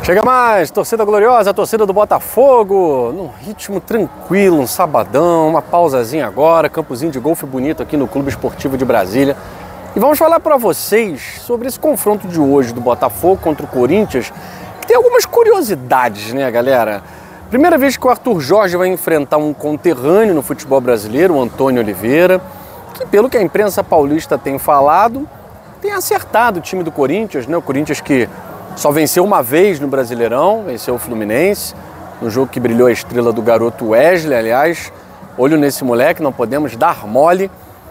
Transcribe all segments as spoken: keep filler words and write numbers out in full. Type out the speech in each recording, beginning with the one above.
Chega mais, torcida gloriosa, a torcida do Botafogo, num ritmo tranquilo, um sabadão, uma pausazinha agora, campozinho de golfe bonito aqui no Clube Esportivo de Brasília. E vamos falar para vocês sobre esse confronto de hoje do Botafogo contra o Corinthians, que tem algumas curiosidades, né, galera? Primeira vez que o Arthur Jorge vai enfrentar um conterrâneo no futebol brasileiro, o Antônio Oliveira, que pelo que a imprensa paulista tem falado, tem acertado o time do Corinthians, né? O Corinthians que só venceu uma vez no Brasileirão, venceu o Fluminense, no jogo que brilhou a estrela do garoto Wesley, aliás, olho nesse moleque, não podemos dar mole.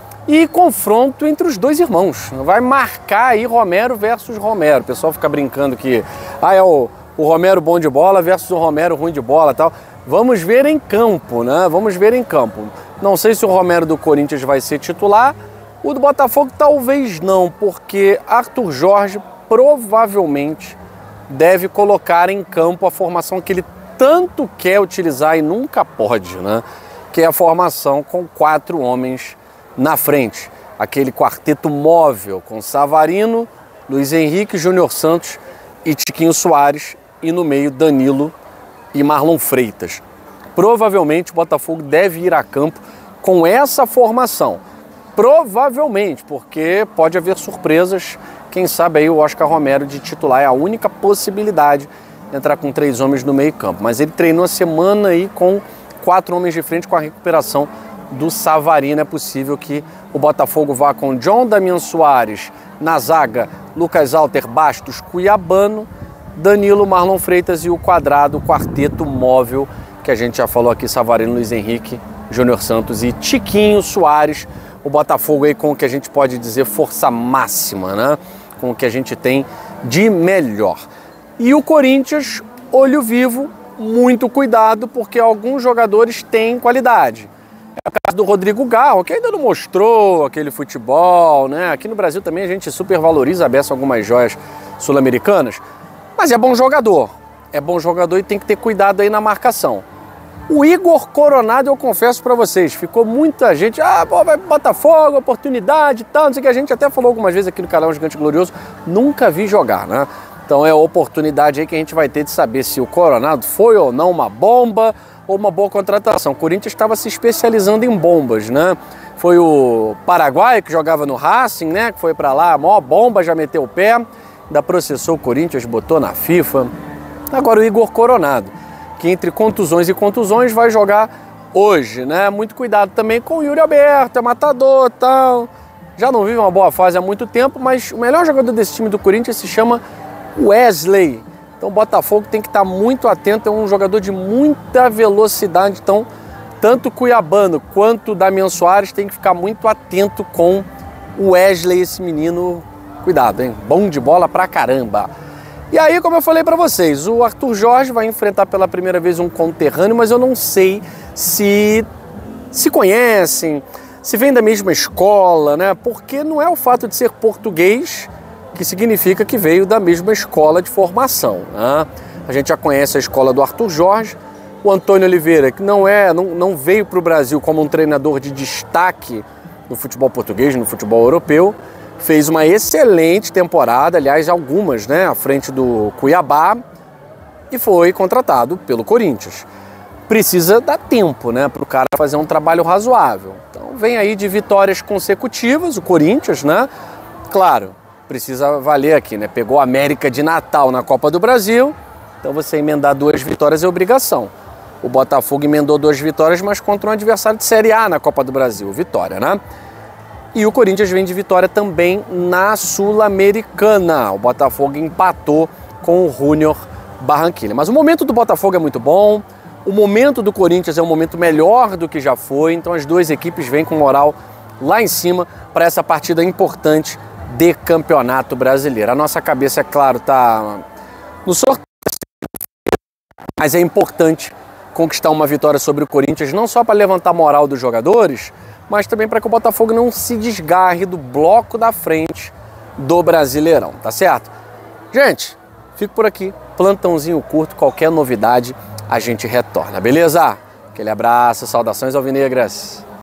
E confronto entre os dois irmãos, vai marcar aí Romero versus Romero. O pessoal fica brincando que ah, é o, o Romero bom de bola versus o Romero ruim de bola e tal. Vamos ver em campo, né? Vamos ver em campo. Não sei se o Romero do Corinthians vai ser titular, o do Botafogo talvez não, porque Arthur Jorge provavelmente deve colocar em campo a formação que ele tanto quer utilizar e nunca pode, né? Que é a formação com quatro homens na frente. Aquele quarteto móvel com Savarino, Luiz Henrique, Júnior Santos e Tiquinho Soares, e no meio Danilo e Marlon Freitas. Provavelmente o Botafogo deve ir a campo com essa formação. Provavelmente, porque pode haver surpresas. Quem sabe aí o Oscar Romero de titular é a única possibilidade de entrar com três homens no meio campo. Mas ele treinou a semana aí com quatro homens de frente com a recuperação do Savarino. É possível que o Botafogo vá com John Damian Soares na zaga, Lucas Alter, Bastos, Cuiabano, Danilo, Marlon Freitas e o quadrado, o quarteto móvel que a gente já falou aqui, Savarino, Luiz Henrique, Júnior Santos e Tiquinho Soares. O Botafogo aí com o que a gente pode dizer força máxima, né? Com o que a gente tem de melhor. E o Corinthians, olho vivo, muito cuidado, porque alguns jogadores têm qualidade. É o caso do Rodrigo Garro, que ainda não mostrou aquele futebol, né? Aqui no Brasil também a gente supervaloriza a beça algumas joias sul-americanas, mas é bom jogador. É bom jogador e tem que ter cuidado aí na marcação. O Igor Coronado, eu confesso para vocês, ficou muita gente, ah, pô, vai pro Botafogo, oportunidade e tal, não sei o que, a gente até falou algumas vezes aqui no canal Gigante Glorioso, nunca vi jogar, né? Então é a oportunidade aí que a gente vai ter de saber se o Coronado foi ou não uma bomba ou uma boa contratação. O Corinthians estava se especializando em bombas, né? Foi o Paraguai que jogava no Racing, né? Que foi para lá, a maior bomba, já meteu o pé, ainda processou o Corinthians, botou na FIFA. Agora o Igor Coronado, que entre contusões e contusões vai jogar hoje, né? Muito cuidado também com o Yuri Alberto, é matador e tal. Já não vive uma boa fase há muito tempo, mas o melhor jogador desse time do Corinthians se chama Wesley. Então o Botafogo tem que estar muito atento, é um jogador de muita velocidade, então tanto o Cuiabano quanto o Damian Soares tem que ficar muito atento com o Wesley, esse menino. Cuidado, hein? Bom de bola pra caramba. E aí, como eu falei para vocês, o Arthur Jorge vai enfrentar pela primeira vez um conterrâneo, mas eu não sei se se conhecem, se vêm da mesma escola, né? Porque não é o fato de ser português que significa que veio da mesma escola de formação, né? A gente já conhece a escola do Arthur Jorge, o Antônio Oliveira, que não, é, não, não veio para o Brasil como um treinador de destaque no futebol português, no futebol europeu, fez uma excelente temporada, aliás, algumas, né, à frente do Cuiabá, e foi contratado pelo Corinthians. Precisa dar tempo, né, para o cara fazer um trabalho razoável. Então vem aí de vitórias consecutivas, o Corinthians, né? Claro, precisa valer aqui, né? Pegou a América de Natal na Copa do Brasil, então você emendar duas vitórias é obrigação. O Botafogo emendou duas vitórias, mas contra um adversário de Série A na Copa do Brasil, vitória, né? E o Corinthians vem de vitória também na Sul-Americana. O Botafogo empatou com o Júnior Barranquilla. Mas o momento do Botafogo é muito bom, o momento do Corinthians é um momento melhor do que já foi, então as duas equipes vêm com moral lá em cima para essa partida importante de Campeonato Brasileiro. A nossa cabeça, é claro, está no sorteio, mas é importante conquistar uma vitória sobre o Corinthians, não só para levantar a moral dos jogadores, mas também para que o Botafogo não se desgarre do bloco da frente do Brasileirão, tá certo? Gente, fico por aqui, plantãozinho curto, qualquer novidade a gente retorna, beleza? Aquele abraço, saudações alvinegras!